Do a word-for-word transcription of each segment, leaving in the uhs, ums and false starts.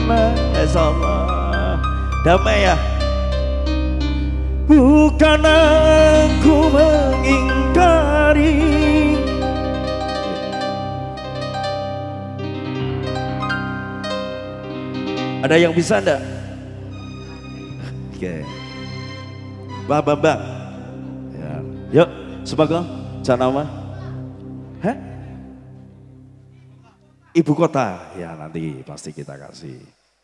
sama damai ya. Bukan aku mengingkari, ada yang bisa enggak? Oke, Mbak Bambang ya. Yuk sebagai Janama. Hah? Ibu kota ya, nanti pasti kita kasih.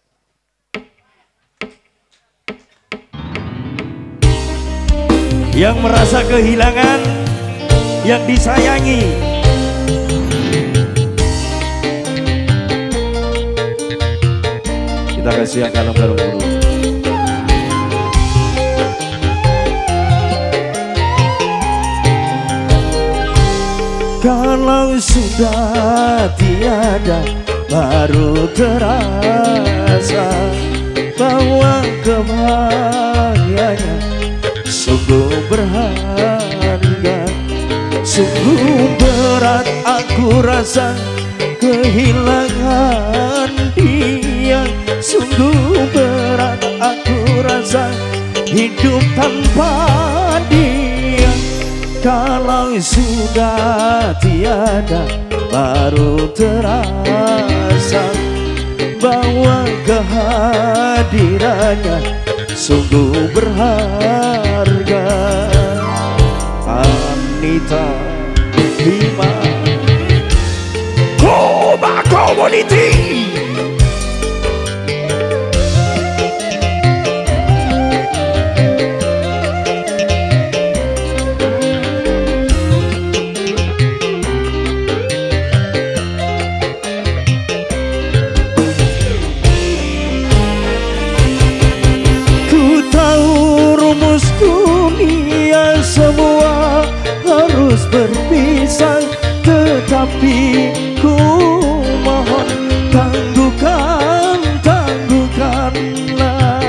Yang merasa kehilangan yang disayangi, kita kasih yang kalem-kalem dulu. Kalau sudah tiada baru terasa bahwa kebahagiaannya sungguh berharga. Sungguh berat aku rasa kehilangan dia. Sungguh berat aku rasa hidup tanpa dia. Kalau sudah tiada baru terasa bahwa kehadirannya sungguh berharga. Anita Bima Koba Community. Semua harus berpisah, tetapi ku mohon tangguhkan, tangguhkanlah.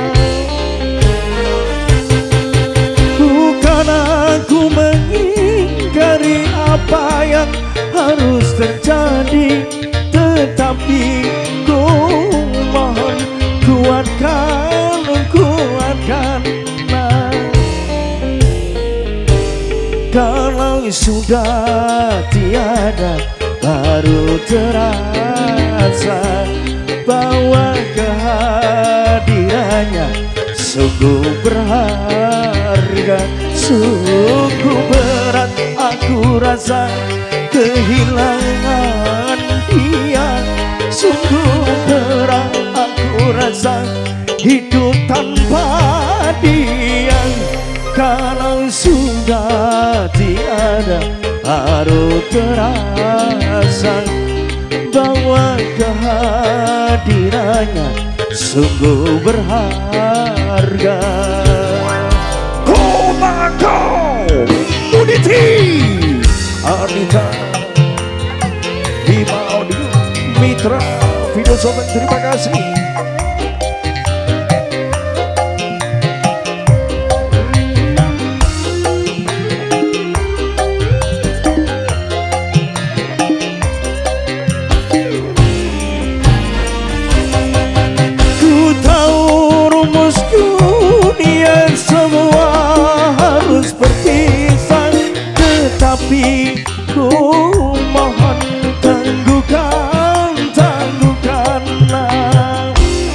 Bukan aku mengingkari apa yang harus terjadi, tetapi ku mohon kuatkan, kuatkan. Kalau sudah tiada baru terasa bahwa kehadirannya sungguh berharga. Sungguh berat aku rasa kehilangan dia. Sungguh berat aku rasa hidup tanpa dia. Kalau sudah tiada baru terasa bahwa kehadirannya sungguh berharga. Komando Unity Anita Bima Audio Mitra Video Sobat, terima kasih. Tapi ku mohon tangguhkan, tangguhkanlah.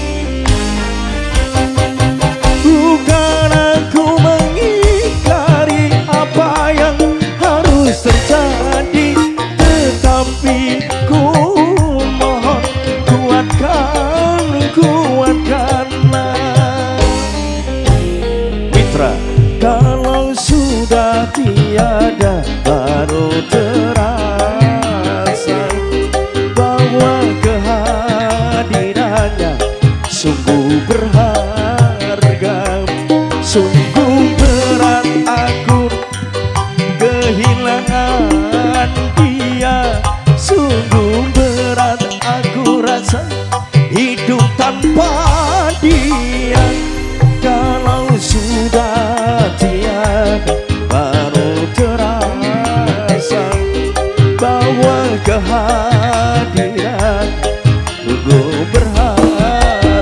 Bukan aku mengingkari apa yang harus terjadi, tetapi ku mohon kuatkan, kuatkanlah. Mitra, kalau sudah tiada baru terasa bahwa kehadirannya sungguh berharga. Sungguh berat aku kehilangan dia. Sungguh berat aku rasa hidup tanpa dia. Kalau sudah tiada baru terasa bahwa kehadiran sungguh berharga.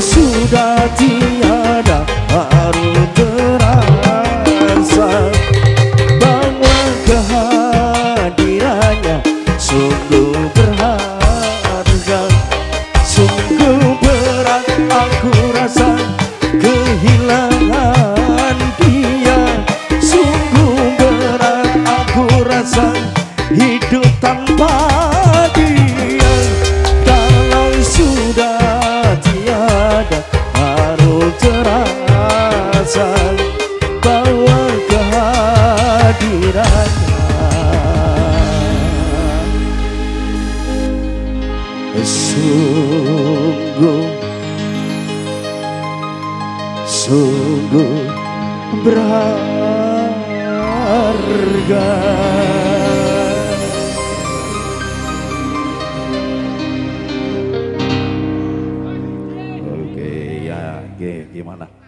sudah tiada baru terasa bahwa kehadirannya sungguh berharga. Sungguh berat aku rasa kehilangan dia. Sungguh berat aku rasa hidup tanpa dia. Kalau sudah tiada baru terasa bahwa kehadirannya sungguh sungguh berharga. Oke ya, oke, gimana?